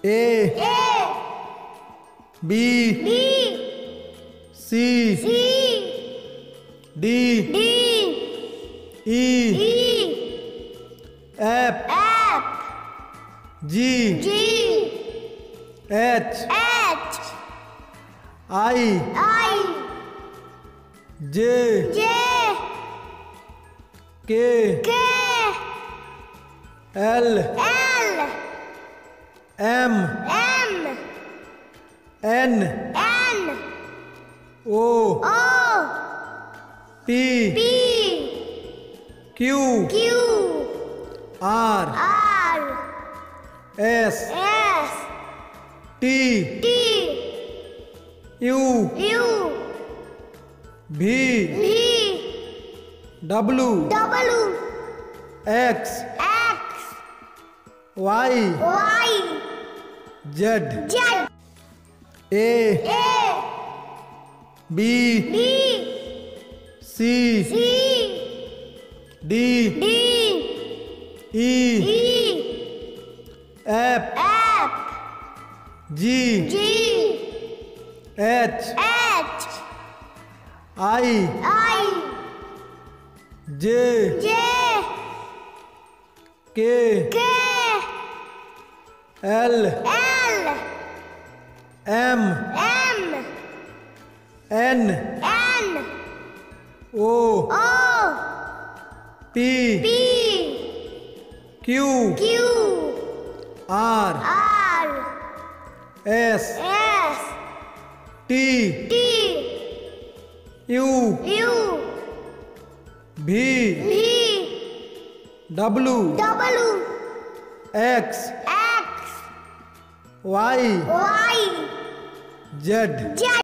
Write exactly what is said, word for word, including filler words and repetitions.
A B C D E F G H I J K L M N O P Q R S T U V W X Y Z A B C D E F G H I J K L M N O P Q R S T U V W X Y Z